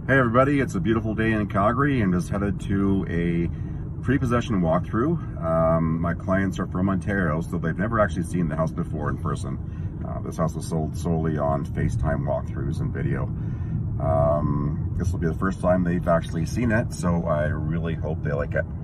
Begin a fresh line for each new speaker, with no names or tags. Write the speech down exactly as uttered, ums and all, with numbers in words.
Hey everybody, it's a beautiful day in Calgary and just headed to a pre-possession walkthrough. Um, my clients are from Ontario, so they've never actually seen the house before in person. Uh, this house was sold solely on FaceTime walkthroughs and video. Um, this will be the first time they've actually seen it, so I really hope they like it.